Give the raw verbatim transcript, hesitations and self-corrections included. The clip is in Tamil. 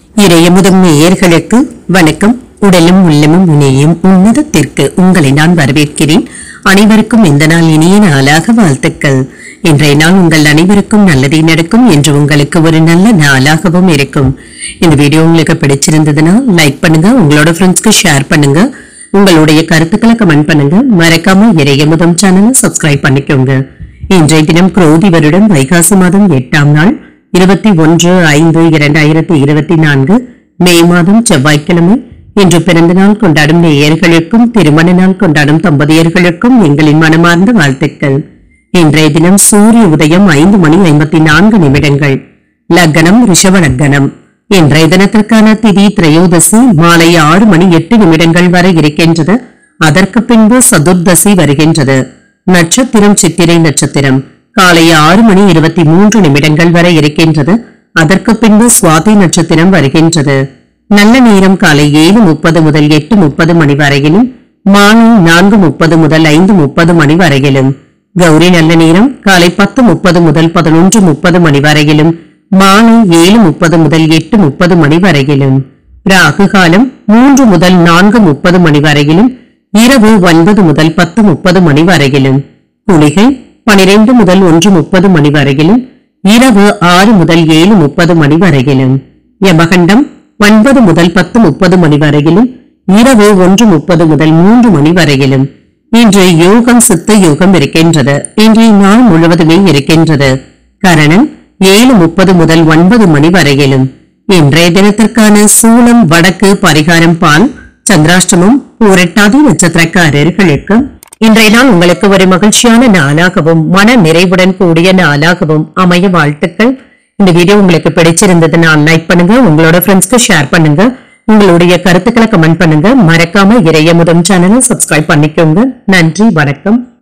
இறையமுதம் நேயர்களுக்கு வணக்கம். உடலும் உள்ளமும் இணையும் உன்னதத்திற்கு உங்களை நான் வரவேற்கிறேன். அனைவருக்கும் இந்த நாள் இனிய நாளாக வாழ்த்துக்கள். இன்றைய நாள் உங்கள் அனைவருக்கும் நல்லதே நடக்கும் என்று உங்களுக்கு ஒரு நல்ல நாளாகவும் இருக்கும். இந்த வீடியோ உங்களுக்கு பிடிச்சிருந்ததுன்னா லைக் பண்ணுங்க, உங்களோட ஃப்ரெண்ட்ஸ்க்கு ஷேர் பண்ணுங்க, உங்களுடைய கருத்துக்களை கமெண்ட் பண்ணுங்க. மறக்காம இறையமுதம் சேனலை சப்ஸ்கிரைப் பண்ணிக்கோங்க. இன்றைய தினம் குரோதி வருடம் வைகாசி மாதம் எட்டாம் நாள் இருபத்தி ஒன்று ஐந்து இரண்டாயிரத்தி இருபத்தி நான்கு மே மாதம் செவ்வாய்க்கிழமை. இன்று பிறந்த நாள் கொண்டாடும் நேயர்களுக்கும் திருமண நாள் கொண்டாடும் தம்பதியர்களுக்கும் எங்களின் மனமார்ந்த வாழ்த்துக்கள். இன்றைய தினம் சூரிய உதயம் ஐந்து மணி ஐம்பத்தி நான்கு நிமிடங்கள். லக்னம் ரிஷப லக்னம். இன்றைய தினத்திற்கான திதி திரையோதசி மாலை ஆறு மணி எட்டு நிமிடங்கள் வரை இருக்கின்றது. அதற்கு பின்பு சதுர்தசி வருகின்றது. நட்சத்திரம் சித்திரை நட்சத்திரம். காலை ஆறு மணி இருபத்தி மூன்று நிமிடங்கள் வரை இருக்கின்றது. அதற்கு பின்பு சுவாதி நட்சத்திரம் வருகின்றது. நல்ல நேரம் காலை ஏழு முப்பது முதல் எட்டு முப்பது மணி வரையிலும், மாலை நான்கு முப்பது முதல் ஐந்து முப்பது மணி வரையிலும். கௌரி நல்ல நேரம் காலை பத்து முப்பது முதல் பதினொன்று முப்பது மணி வரையிலும், மாலை ஏழு முப்பது முதல் எட்டு முப்பது மணி வரையிலும். ராகு காலம் மூன்று முதல் நான்கு முப்பது மணி வரையிலும், இரவு ஒன்பது முதல் பத்து முப்பது மணி வரையிலும். குளிகை பனிரெண்டு முதல் ஒன்று முப்பது மணி வரையிலும், இரவு ஆறு முதல் ஏழு முப்பது மணி வரையிலும். யமகண்டம் ஒன்பது முதல் பத்து முப்பது மணி வரையிலும், இரவு ஒன்று முப்பது முதல் மூன்று மணி வரையிலும். இன்று யோகம் சித்த யோகம் இருக்கின்றது. இன்றைய நாள் முழுவதுமே இருக்கின்றது. கரணம் ஏழு முப்பது முதல் ஒன்பது மணி வரையிலும். இன்றைய தினத்திற்கான சூலம் வடக்கு, பரிகாரம் பால். சந்திராஷ்டமம் பூரட்டாதி நட்சத்திரக்காரர்களுக்கு இன்றைய நாள் உங்களுக்கு ஒரு மகிழ்ச்சியான நாளாகவும் மன நிறைவுடன் கூடிய நாளாகவும் அமைய வாழ்த்துக்கள். இந்த வீடியோ உங்களுக்கு பிடிச்சிருந்ததுன்னா லைக் பண்ணுங்க, உங்களோட ஃப்ரெண்ட்ஸ்க்கு ஷேர் பண்ணுங்க, உங்களுடைய கருத்துக்களை கமெண்ட் பண்ணுங்க. மறக்காம இறையமுதம் சேனலை சப்ஸ்கிரைப் பண்ணிக்கோங்க. நன்றி, வணக்கம்.